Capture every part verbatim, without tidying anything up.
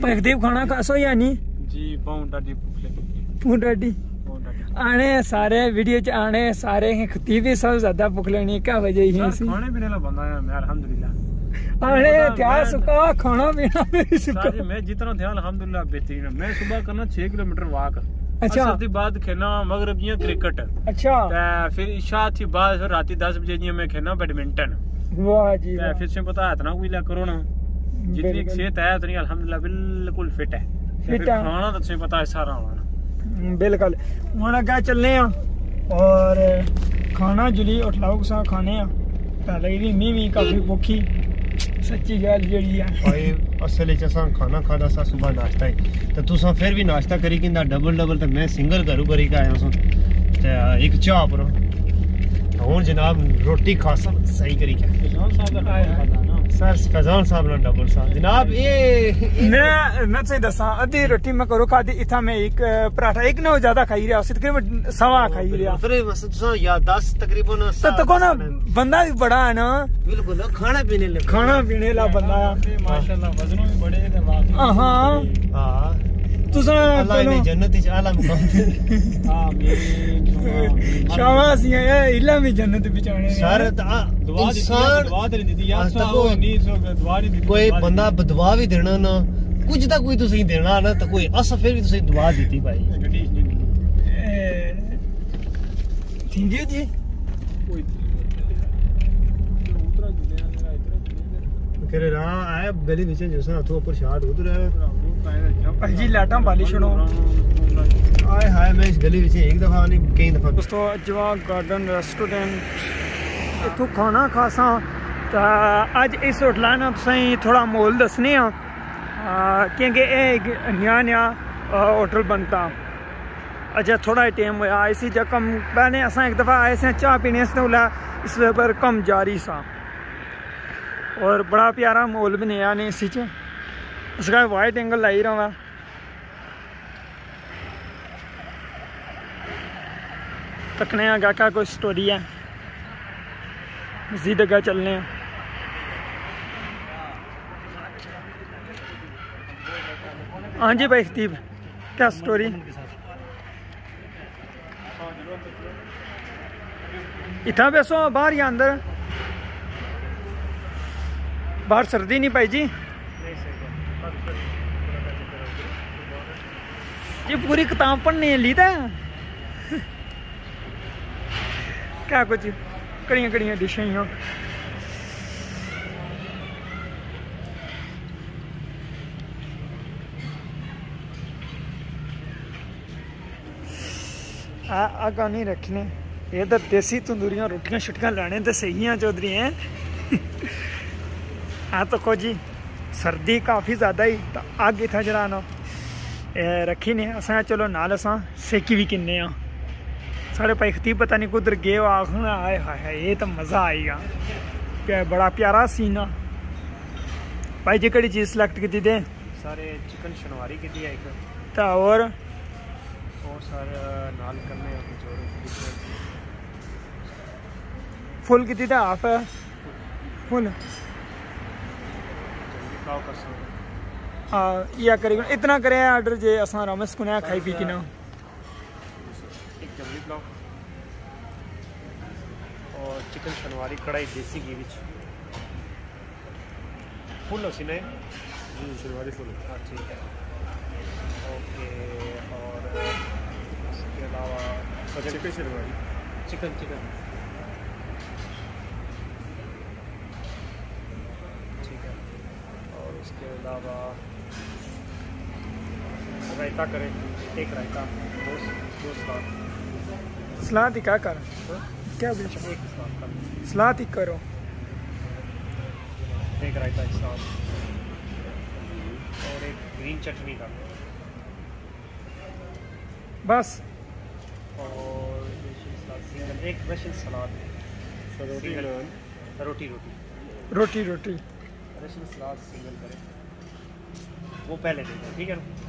पैकदीप खाना खासो या नहीं जी पाउं डाडी पाउं डाडी आने सारे वीडियो च आने सारे खतीब भी सब ज्यादा भूख लेनी क्या वजह ही खाने पीने ला बंदा है मैं अल्हम्दुलिल्लाह आने क्या सुका खाना पीना भी सुका मैं जितना ध्यान अल्हम्दुलिल्लाह बेहतरीन है। मैं सुबह करना छह किलोमीटर वॉक, अच्छा असर दी बाद खेलना मगरिब जियां क्रिकेट, अच्छा फिर इशा थी बाद फिर राती दस बजे जियां मैं खेलना बैडमिंटन। वाह जी फिर से पता है इतना कोई ला करो ना जितनी सेहत है उतनी अल्हम्दुलिल्लाह बिल्कुल फिट है। फिट है खाना तो तुम्हें पता है सारा होना बिल्कुल हुन क्या चलने आ और खाना जुली उठलाओ सा खाने आ पहले भी मैं भी काफी भूखी सच्ची गल जेड़ी है भाई असल विच असां खाना खादा सा सुबह नाश्ता ही ते तुसां फिर भी नाश्ता करी किंदा डबल डबल ते मैं सिंगल करू करी के आया सां ते एक चाह पर हुन जनाब रोटी खासा सही करी के फैजान साहब दा खादा ना सर फैजान साहब ना डबल सा जनाब ये मैं मैं सही दसा अद्धी रोटी मैं करो खादी इथा में एक पराठा एक ना ज्यादा खाई रहा उसी तकरीबन सवा खाई रहा फिर बस तुसां या दस तकरीबन तो तो को ना बंदा भी बड़ा है ना बिल्कुल खाना पीने ले खाना पीने ला बंदा है माशाल्लाह वजनों भी बड़े ते वाकई हां हां तुसा अल्लाह ने जन्नत विच आला मुकाम दे आमीन शाबाश ये इल्ला में जन्नत बिचाने सर दुआ दी दुआ दे दी यार सो नहीं सो दुआ दी कोई बंदा दुआ भी देना ना कुछ ता कोई तुसी देना ना तो कोई अस फिर भी तुसी दुआ दी भाई ठीक है जी करे रा आए गली विच जैसा तो ऊपर शाट उधर है भाई जी लाटा बाली छोड़ो आए हाय मैं इस गली विच एक दफा नहीं कई दफा दोस्तों अजवा गार्डन रेस्टोरेंट इथों खाना खासा तो अज इस होटल ना तुसें थोड़ा मोल दसने आ क्योंकि एक नया नया होटल बनता अच्छा थोड़ा टाइम होया इसी जगह पहले असा एक दफ़ा आए से चाह पीने से उला इस पर कम जारी सा और बड़ा प्यारा मोल बनाया ने इसी च इसका वाइट एंगल लाई रहा तकने आगा का कोई स्टोरी है मजीद अगर चलने हाँ जी भाई खतीब क्या स्टोरी इतना बैसो बाहर या अंदर बाहर सर्दी नहीं पाई जी जी पूरी किताब पढ़ने ली था क्या कुछ कड़ियाँ कड़ियाँ डिशें ही आगा नहीं रखने ये तो देसी तंदूरियां रोटियां छुटियां लाने तो सही हैं चौधरी हैं हाँ तो को जी सर्दी काफ़ी ज़्यादा ही तो अग इतना जरा ना रखी ने अस चलो नाल अस सेकी भी किन्ने साढ़े भाई खतीब पता नहीं कुदर गे आखन आए हाय ये तो मज़ा आएगा क्या बड़ा प्यारा सीन आ भाई जी कड़ी चीज़ सिलेक्ट की दे सारे चिकन शनवारी की दी एक तो और और सर नाल करने कुछ और फुल की था हाफ है फुल हाँ या करेगा इतना करे ऑर्डर जे असा रमेश को खाई पी की ना एक जंगली पुलाव और चिकन शनवारी कढ़ाई देसी घी विच फुल सी ने शनवारी फुल हाँ ठीक है ओके और इसके अलावा चिकन शनवारी चिकन चिकन ठीक है और उसके अलावा रायता करें एक रायता दो दो सलाद सलाद ही क्या कर क्या बोल एक सलाद कर सलाद ही करो एक रायता एक सलाद और एक ग्रीन चटनी का बस और सिंगल एक रशियन सलाद रोटी रोटी रोटी रोटी रोटी रशियन सलाद सिंगल करें वो पहले दे दें ठीक है ना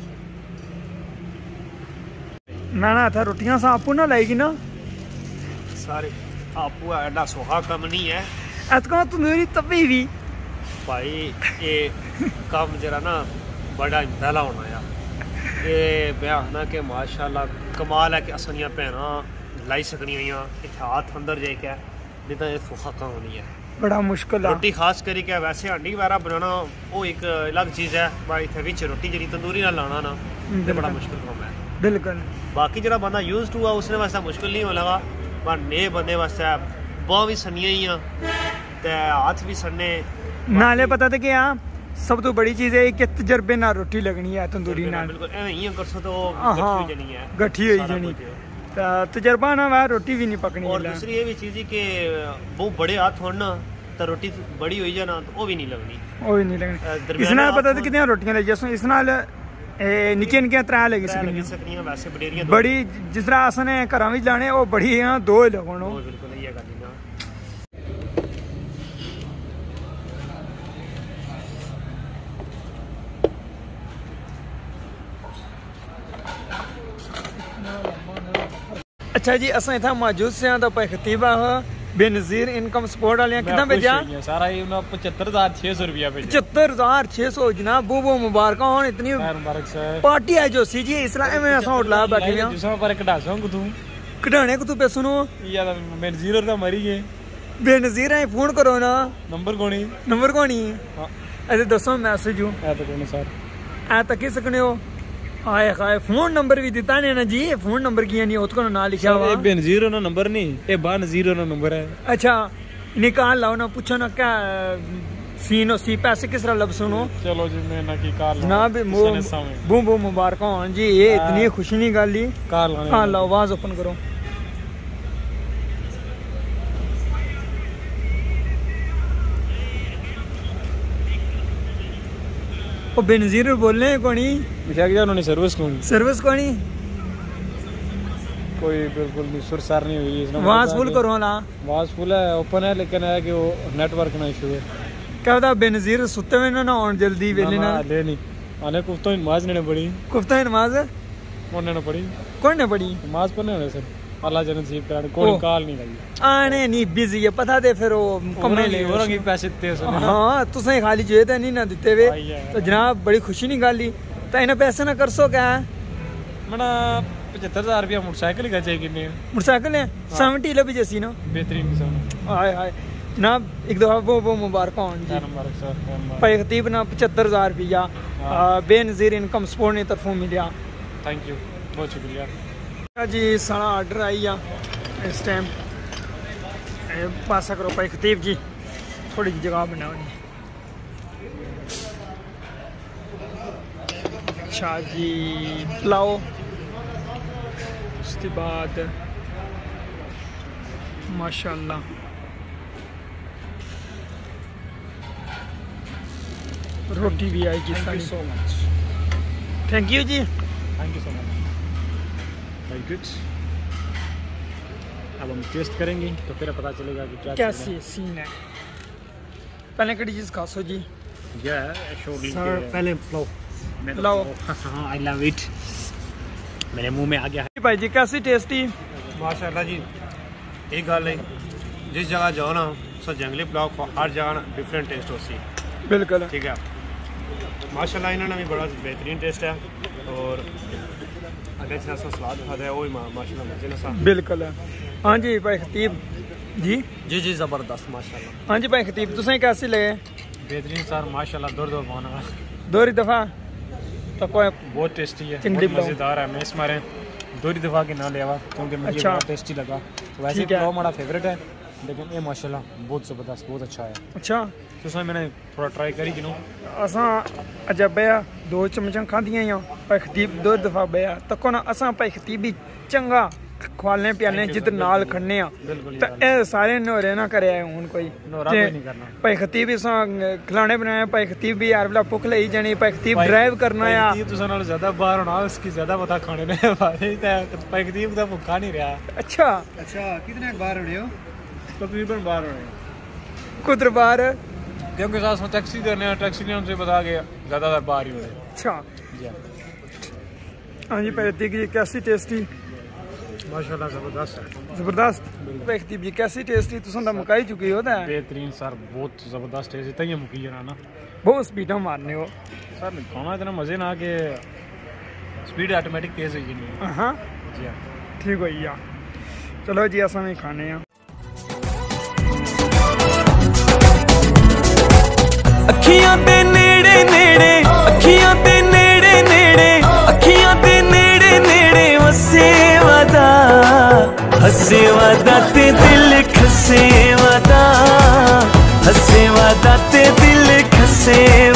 ना ना था रोटियां सा आपू ना लाएगी ना सारे आपू एडा सोहा कम नहीं है ऐतका तू मेरी तभी भी भाई ये काम जरा ना बड़ा पहला होना है ये ब्याह ना कि माशाल्लाह कमाल है कि असनियां भैनां लाई सकनियां इत्थे हाथ अंदर जाके नहीं तो ये फुखा काम होनी है बड़ा मुश्किल है रोटी खास करी के वैसे हांडी वगैरह बनाना वो एक अलग चीज़ है पर इत्थे विच रोटी जी तंदूरी ना लाना ना ये बड़ा मुश्किल काम है बिल्कुल बाकी जो बंदा यूज टू है उसने वास्ते मुश्किल नहीं होगा पर नए बंदे वास्ते बांह भी सनिया ही ते हाथ भी सन्ने नाले पता तो क्या सब तो बड़ी चीज़ है कि तजर्बे ना रोटी लगनी है तंदूरी नाल बिल्कुल एवें ही करसो तो हाँ जनी है गठी हुई जनी तजर्बा ना वह रोटी भी नहीं पकनी और दूसरी ये भी चीज़ है कि बहुत बड़े हाथ हो ना तो रोटी बड़ी हुई जाए ना तो वो भी नहीं लगनी वो भी नहीं लगनी इस नाल पता तो कितनी रोटियां लगी जैसे इस नाल निक्के निक्के त्रै लगी सकनियां वैसे बडेरियां बड़ी जिस तरह असने घरां विच लाने वो बड़ी है दो ही लगन बिल्कुल ये गल ना अच्छा जी असां इतना मौजूद से तो भाई खतीबा बेनजीर इनकम सपोर्ट वाले कितना भेजा सारा पचहत्तर हजार छह सौ रुपया पचहत्तर हजार छह सौ जनाब बहुत बहुत मुबारक हो इतनी पार्टी है जो सी जी इसलिए में असां उठला बैठे हैं जिसमें पर कटा सकूं तू कढ़ाने को तू पे सुनो यार बेनजीर और मरी गए बेनजीर है फोन करो ना नंबर कोनी नंबर कोनी ऐसे दसो मैसेज हूं ए तो कोनी सर आ तक के सकने हो आए हाय फोन नंबर भी दिता ने ना जी फोन नंबर किया नहीं उसको ना लिखा हुआ ए बेनजीर ना नंबर नहीं ए बानजीर ना नंबर है अच्छा निकाल लाओ ना पूछो ना क्या सीन हो सी पैसे किस तरह लब सुनो चलो जी मैं ना की कार जनाब बू बू मुबारक हो जी ये इतनी खुशी नहीं गल ही कार हाँ लाओ आवाज ओपन करो ओ बेनजीर बोलने कोनी बिठा के उन्होंने सर्विस कोनी सर्विस कोनी कोई बिल्कुल भी सुरसार नहीं हुई इसमें आवाज फुल करो ना आवाज फुल है ओपन है लेकिन है कि वो नेटवर्क ना इशू है क्या बता बेनजीर सुते हुए ना और जल्दी वेले ना ले नहीं आने कुफ्ता नमाज ने पढ़ी कुफ्ता नमाज कौन ने पढ़ी कौन ने पढ़ी नमाज पढ़ने वाले सर अल्लाह जन्नत नसीब कराने कोई कॉल नहीं लगी आने नहीं बिजी है पता दे फिर वो कमे ले और की पैसे देते हैं हां तुसे खाली जे ते नहीं ना दिते वे तो जनाब बड़ी खुशी नहीं गाली तो इन्हें पैसे ना कर सो क्या मना पचहत्तर हजार रुपया मोटरसाइकिल का चाहिए कितने मोटरसाइकिल है सेवेंटी लबी जैसी ना बेहतरीन किस्म हाय हाय जनाब एक दफा वो वो मुबारक हो जी मुबारक सर भाई खतीब ना पचहत्तर हजार रुपया बेनजीर इनकम सपोर्ट ने तरफों मिलिया थैंक यू बहुत शुक्रिया जी सारा ऑर्डर आई आ इस टाइम पासा करो भाई खतीब जी थोड़ी जी जगह बनानी अच्छा जी पुलाओ उसके बाद माशाल्लाह रोटी भी आई जी thank you so much thank you जी thank you so much very good अब हम टेस्ट करेंगे तो फिर पता चलेगा कि क्या क्या सी, सीन है पहले कड़ी चीज़ खासो जी क्या है सर पहले पुलाव पुलाव हाँ आई लव इट मेरे मुंह में आ गया है भाई जी कैसी टेस्टी माशाल्लाह जी एक गल है जिस जगह जाओ ना सो जंगली पुलाव को हर जगह डिफरेंट टेस्ट होती बिल्कुल ठीक है माशाल्लाह इन्होंने भी बड़ा बेहतरीन टेस्ट है और अगर से सलाद खाता है वो माशाल्लाह मजे ना सा बिल्कुल हाँ जी भाई खतीब जी जी जी ज़बरदस्त माशाल्लाह हाँ जी भाई खतीब तुसें कैसे लगे बेहतरीन सर माशाल्लाह दौड़ दौड़ पाना दोहरी दफ़ा तो कोई बहुत टेस्टी है चिंगड़ी बहुत मज़ेदार है मैं इस मारे दोहरी दफ़ा के ना लेवा क्योंकि मुझे अच्छा। बहुत टेस्टी लगा वैसे पुलाव हमारा फेवरेट है लेकिन ये माशाल्लाह बहुत ज़बरदस्त बहुत अच्छा है अच्छा तो उसमें मैंने थोड़ा ट्राई करी कि नो असां अजा बया दो चमचा खादियां या भाई खतीब दो दफ़ा बया तको ना असां भाई खतीब भी चंगा खवालने पियाने जित नाल खन्ने आ तो ए सारे नोरे ना करे हुन कोई नहीं करना भाई खतीब भी खिलाने बनाए भाई खतीब भी यार भुख लई जानी भाई खतीब ड्राइव करना या तुसां नाल ज्यादा बाहर होना उसकी ज्यादा पता खाने ने भाई खतीब दा भुखा नहीं रहा अच्छा अच्छा कितने बाहर होने हो तकरीबन बाहर होने कुदर बाहर क्योंकि साथ में टैक्सी करने टैक्सी ने हमसे बता के ज्यादातर बाहर ही होने अच्छा हाँ जी भाई खतीब की कैसी टेस्टी माशाल्लाह जबरदस्त है। जबरदस्त व्यक्ति भी कैसी टेस्टी तुम तो मुकाई चुकी हो है बेहतरीन सर, बहुत जबरदस्त टेस्ट इतना ही मुकी है ना, बहुत स्पीडा मारने हो सर। खाना इतना मजे ना कि स्पीड ऑटोमेटिक तेज है नहीं। हाँ जी हाँ ठीक हो गया। चलो जी असा भी खाने हैं। अखियां दे नेड़े नेड़े, अखियां दे नेड़े नेड़े, अखियां दे नेड़े नेड़े वसे वादा, हसे वादा ते दिल खसे वादा, हसे वादा ते दिल खसे